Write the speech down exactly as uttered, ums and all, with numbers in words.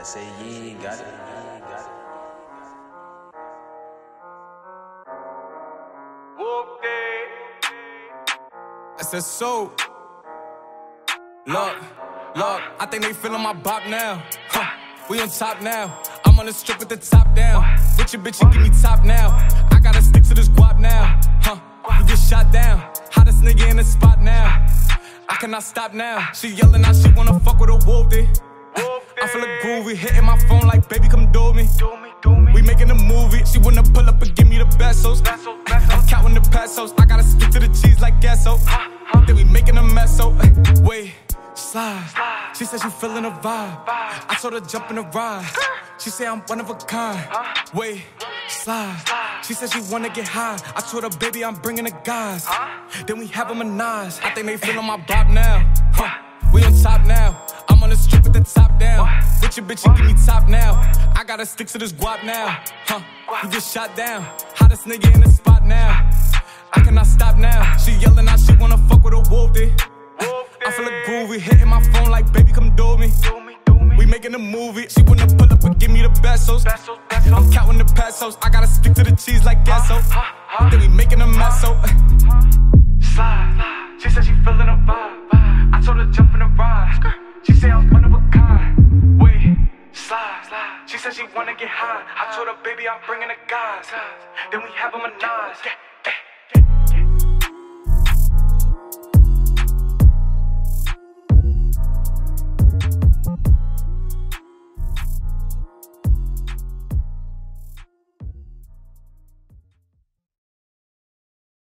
say yeah, got it. Got it. I said so. Look, look, I think they feeling my bop now. Huh, we on top now. I'm on the strip with the top down. Bitch, your bitch, you give me top now. I gotta stick to this guap now. Huh, you get shot down. Hottest nigga in the spot now. I cannot stop now. She yelling out, she wanna fuck with a wolf. I feel a groovy, hitting my phone like, baby, come do me. We making a movie. She wanna pull up and give me the pesos. I'm counting the pesos. I gotta stick to the cheese like queso. Then we making a mess, so wait, slide. She said she feeling a vibe. I told her jump in the ride. She say I'm one of a kind. Wait, slide. She said she wanna get high. I told her, baby, I'm bringing the guys. Then we have a menage. I think they feeling my bop now. Huh, we on top now. I'm on the strip with the top down. With your bitch, you give me top now. I gotta stick to this guap now. Huh, you get shot down. Hottest nigga in the spot now. I cannot stop now. She yelling out, she wanna fuck with a wolf. I feel a groovy, hitting my phone like, baby, come do me. We making a movie. She wanna pull up and give me the pesos. I'm counting the pesos. I gotta stick to the cheese like queso. Then we making a mess, so slide. She said she feeling a vibe. I told her jump in the ride. She say I'm one of a kind. Wait, slide. She said she wanna get high. I told her, baby, I'm bringing the guys. Then we have a menage.